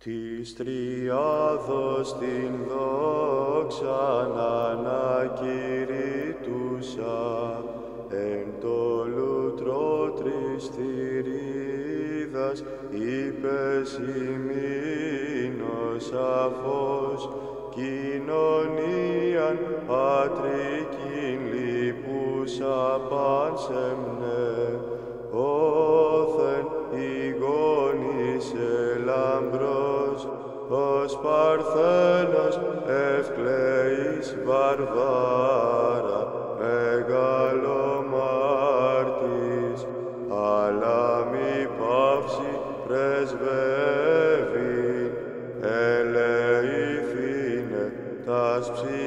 Της Τριάδος την δόξαν ανακηρύττουσα, εν το λούτρο τριστηρίδας είπες ημίν ο σαφός, κοινωνίαν πατρικήν λυπούσα πάνσεμνε, όθεν ηγόνησε λαμπρός, ως Παρθένος ευκλαίης Βαρβάρα, μεγαλομάρτης, αλλά μη παύσει πρεσβεύειν, ελεηθήνε τας ψυχής.